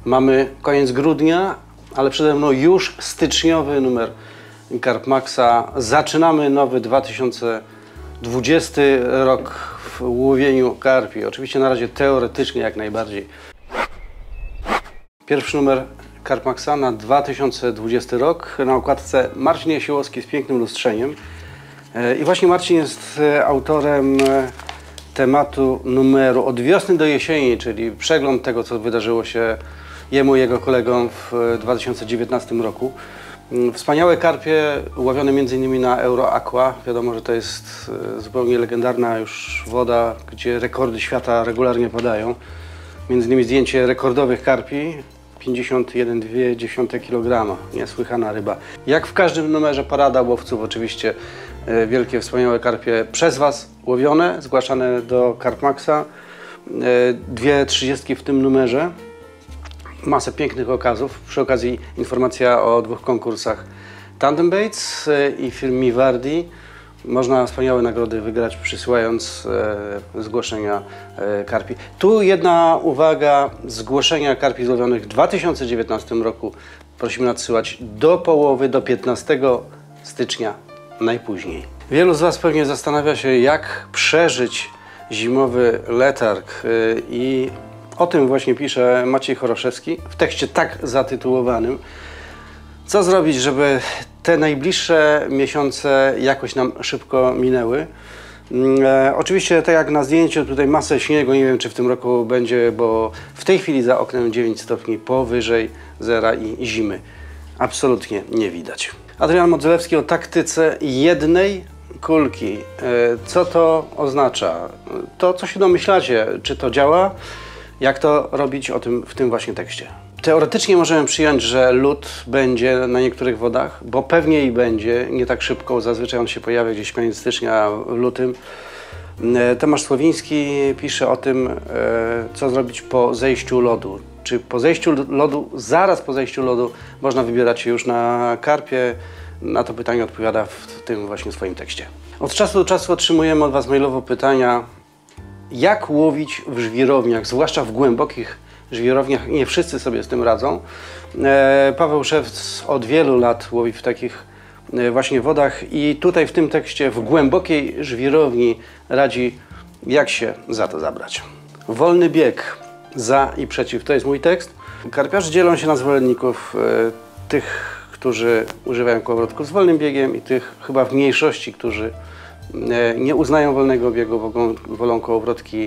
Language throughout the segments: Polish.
Mamy koniec grudnia, ale przede mną już styczniowy numer Carp Maxa. Zaczynamy nowy 2020 rok w łowieniu karpi. Oczywiście na razie teoretycznie jak najbardziej. Pierwszy numer Carp Maxa na 2020 rok. Na okładce Marcin Jasiłowski z pięknym lustrzeniem. I właśnie Marcin jest autorem tematu numeru Od wiosny do jesieni, czyli przegląd tego, co wydarzyło się jemu i jego kolegom w 2019 roku. Wspaniałe karpie łowione m.in. na EuroAqua. Wiadomo, że to jest zupełnie legendarna już woda, gdzie rekordy świata regularnie padają. Między innymi zdjęcie rekordowych karpi, 51,2 kg. Niesłychana ryba. Jak w każdym numerze parada łowców, oczywiście wielkie, wspaniałe karpie przez Was łowione, zgłaszane do Carp Maxa. Dwie 30 w tym numerze. Masę pięknych okazów. Przy okazji informacja o dwóch konkursach Tandem Baits i firmy Wardi. Można wspaniałe nagrody wygrać, przysyłając zgłoszenia karpi. Tu jedna uwaga, zgłoszenia karpi złowionych w 2019 roku prosimy nadsyłać do połowy, do 15 stycznia najpóźniej. Wielu z Was pewnie zastanawia się, jak przeżyć zimowy letarg i o tym właśnie pisze Maciej Choroszewski w tekście tak zatytułowanym. Co zrobić, żeby te najbliższe miesiące jakoś nam szybko minęły? Oczywiście, tak jak na zdjęciu, tutaj masę śniegu, nie wiem czy w tym roku będzie, bo w tej chwili za oknem 9 stopni powyżej zera i zimy absolutnie nie widać. Adrian Modzelewski o taktyce jednej kulki. Co to oznacza? To, co się domyślacie, czy to działa? Jak to robić? O tym w tym właśnie tekście. Teoretycznie możemy przyjąć, że lód będzie na niektórych wodach, bo pewnie i będzie, nie tak szybko, zazwyczaj on się pojawia gdzieś koniec stycznia, w lutym. Tomasz Słowiński pisze o tym, co zrobić po zejściu lodu. Czy po zejściu lodu, zaraz po zejściu lodu można wybierać się już na karpie? Na to pytanie odpowiada w tym właśnie swoim tekście. Od czasu do czasu otrzymujemy od Was mailowo pytania, jak łowić w żwirowniach, zwłaszcza w głębokich żwirowniach. Nie wszyscy sobie z tym radzą. Paweł Szewc od wielu lat łowi w takich właśnie wodach i tutaj w tym tekście w głębokiej żwirowni radzi, jak się za to zabrać. Wolny bieg, za i przeciw, to jest mój tekst. Karpiarze dzielą się na zwolenników tych, którzy używają kołowrotków z wolnym biegiem i tych chyba w mniejszości, którzy nie uznają wolnego biegu, wolą kołowrotki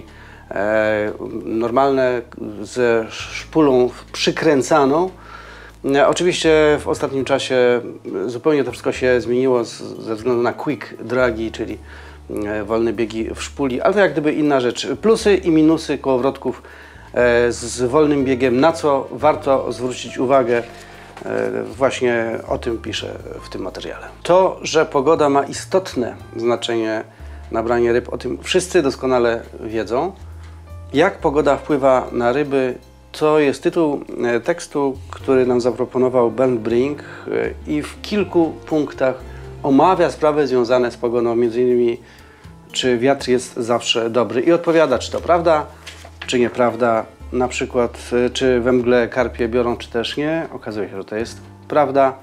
normalne ze szpulą przykręcaną. Oczywiście w ostatnim czasie zupełnie to wszystko się zmieniło ze względu na quick dragi, czyli wolne biegi w szpuli, ale to jak gdyby inna rzecz. Plusy i minusy kołowrotków z wolnym biegiem, na co warto zwrócić uwagę. Właśnie o tym piszę w tym materiale. To, że pogoda ma istotne znaczenie na branie ryb, o tym wszyscy doskonale wiedzą. Jak pogoda wpływa na ryby, to jest tytuł tekstu, który nam zaproponował Bernd Brink i w kilku punktach omawia sprawy związane z pogodą, m.in. czy wiatr jest zawsze dobry i odpowiada, czy to prawda, czy nieprawda. Na przykład, czy we mgle karpie biorą, czy też nie. Okazuje się, że to jest prawda.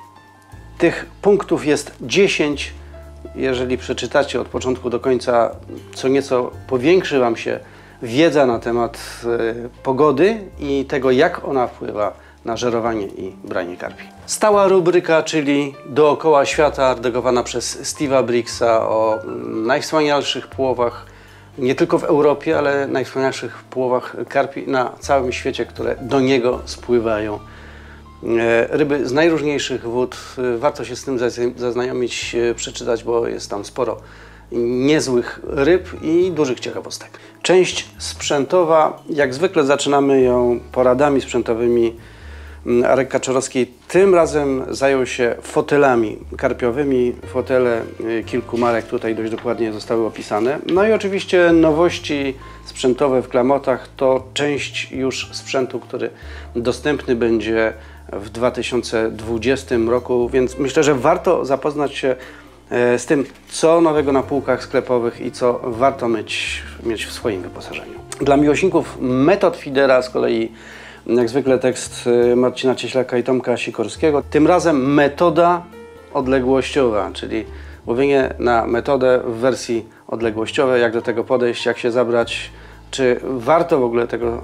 Tych punktów jest 10. Jeżeli przeczytacie od początku do końca, co nieco powiększy Wam się wiedza na temat pogody i tego, jak ona wpływa na żerowanie i branie karpi. Stała rubryka, czyli dookoła świata, redagowana przez Steve'a Briggsa o najwspanialszych połowach nie tylko w Europie, ale najwspanialszych połowach karpi na całym świecie, które do niego spływają. Ryby z najróżniejszych wód. Warto się z tym zaznajomić, przeczytać, bo jest tam sporo niezłych ryb i dużych ciekawostek. Część sprzętowa, jak zwykle zaczynamy ją poradami sprzętowymi. Arek Kaczorowski tym razem zajął się fotelami karpiowymi. Fotele kilku marek tutaj dość dokładnie zostały opisane. No i oczywiście nowości sprzętowe w klamotach to część już sprzętu, który dostępny będzie w 2020 roku, więc myślę, że warto zapoznać się z tym, co nowego na półkach sklepowych i co warto mieć w swoim wyposażeniu. Dla miłośników metod feedera z kolei Jak zwykle tekst Marcina Cieślaka i Tomka Sikorskiego. Tym razem metoda odległościowa, czyli łowienie na metodę w wersji odległościowej. Jak do tego podejść, jak się zabrać, czy warto w ogóle tego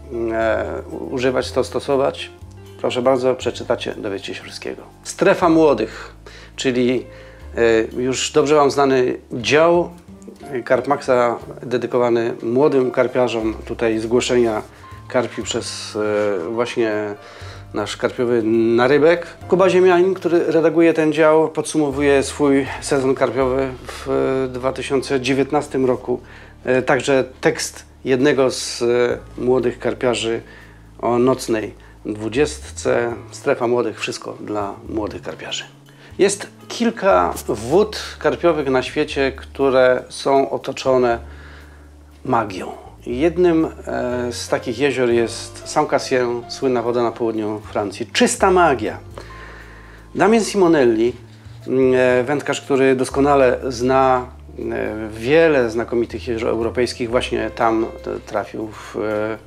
używać, to stosować. Proszę bardzo, przeczytacie, dowiecie się wszystkiego. Strefa młodych, czyli już dobrze Wam znany dział Karpmaxa dedykowany młodym karpiarzom. Tutaj zgłoszenia karpi przez właśnie nasz karpiowy narybek. Kuba Ziemianin, który redaguje ten dział, podsumowuje swój sezon karpiowy w 2019 roku. Także tekst jednego z młodych karpiarzy o nocnej 20. Strefa młodych, wszystko dla młodych karpiarzy. Jest kilka wód karpiowych na świecie, które są otoczone magią. Jednym z takich jezior jest Saint-Cassien, słynna woda na południu Francji. Czysta magia. Damien Simonelli, wędkarz, który doskonale zna wiele znakomitych jezior europejskich, właśnie tam trafił w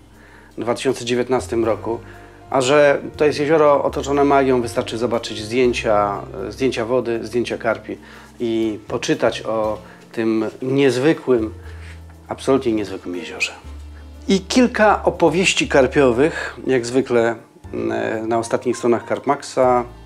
2019 roku. A że to jest jezioro otoczone magią, wystarczy zobaczyć zdjęcia wody, zdjęcia karpi i poczytać o tym niezwykłym, absolutnie niezwykłym jeziorze. I kilka opowieści karpiowych, jak zwykle na ostatnich stronach Karpmaxa.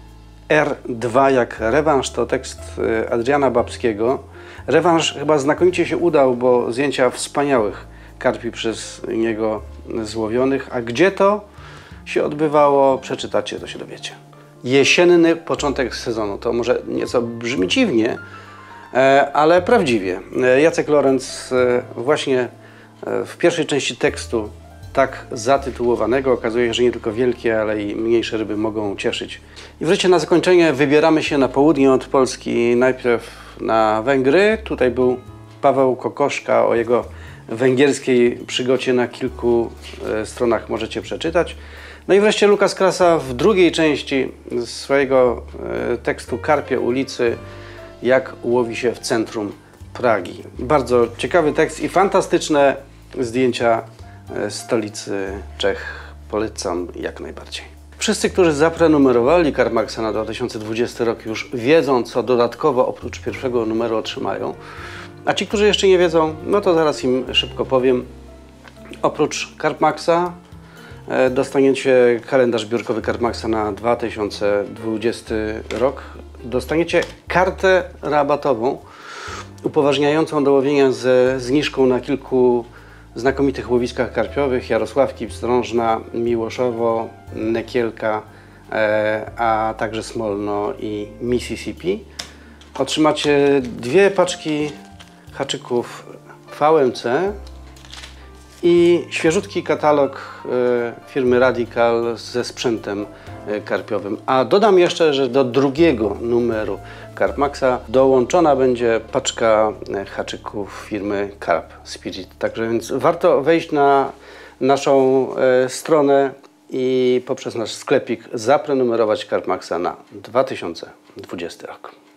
R2 jak rewanż, to tekst Adriana Babskiego. Rewanż chyba znakomicie się udał, bo zdjęcia wspaniałych karpi przez niego złowionych. A gdzie to się odbywało, przeczytacie, to się dowiecie. Jesienny początek sezonu, to może nieco brzmi dziwnie, ale prawdziwie. Jacek Lorenz właśnie w pierwszej części tekstu tak zatytułowanego okazuje się, że nie tylko wielkie, ale i mniejsze ryby mogą cieszyć. I wreszcie na zakończenie wybieramy się na południe od Polski, najpierw na Węgry. Tutaj był Paweł Kokoszka, o jego węgierskiej przygodzie na kilku stronach możecie przeczytać. No i wreszcie Lukas Krasa w drugiej części swojego tekstu Karpie ulicy, jak łowi się w centrum Pragi. Bardzo ciekawy tekst i fantastyczne zdjęcia stolicy Czech. Polecam jak najbardziej. Wszyscy, którzy zaprenumerowali Karpmaxa na 2020 rok, już wiedzą, co dodatkowo oprócz pierwszego numeru otrzymają. A ci, którzy jeszcze nie wiedzą, no to zaraz im szybko powiem. Oprócz Karpmaxa dostaniecie kalendarz zbiórkowy Karpmaxa na 2020 rok. Dostaniecie kartę rabatową upoważniającą do łowienia ze zniżką na kilku znakomitych łowiskach karpiowych: Jarosławki, Pstrążna, Miłoszowo, Nekielka, a także Smolno i Mississippi. Otrzymacie 2 paczki haczyków VMC i świeżutki katalog firmy Radical ze sprzętem karpiowym. A dodam jeszcze, że do drugiego numeru Karpmaxa dołączona będzie paczka haczyków firmy Carp Spirit. Także więc warto wejść na naszą stronę i poprzez nasz sklepik zaprenumerować Karpmaxa na 2020 rok.